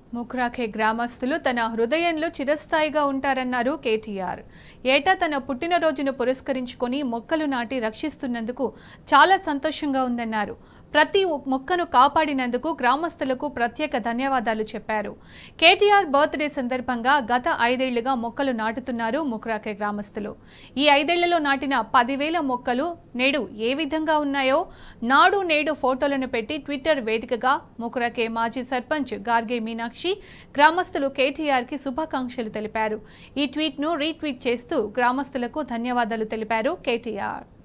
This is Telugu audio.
ముక్రాఖే గ్రామస్తులు తన హృదయంలో చిరస్థాయిగా ఉంటారన్నారు కేటీఆర్. ఏటా తన పుట్టినరోజును పురస్కరించుకొని మొక్కలు నాటి రక్షిస్తున్నందుకు చాలా సంతోషంగా ఉందన్నారు. ప్రతి మొక్కను కాపాడినందుకు గ్రామస్తులకు ప్రత్యేక ధన్యవాదాలు చెప్పారు. కేటీఆర్ బర్త్డే సందర్భంగా గత 5 ఏళ్లుగా మొక్కలు నాటుతున్నారు ముక్రాఖే గ్రామస్తులు. ఈ 5 ఏళ్లలో నాటిన 10,000 మొక్కలు నేడు ఏ విధంగా ఉన్నాయో నాడు నేడు ఫోటోలను పెట్టి ట్విట్టర్ వేదికగా ముక్రాఖే మాజీ సర్పంచ్ గార్గే మీనాక్షి గ్రామస్తులు కేటీఆర్ కి శుభాకాంక్షలు తెలిపారు. ఈ ట్వీట్ ను రీట్వీట్ చేస్తూ గ్రామస్తులకు ధన్యవాదాలు తెలిపారు కేటీఆర్.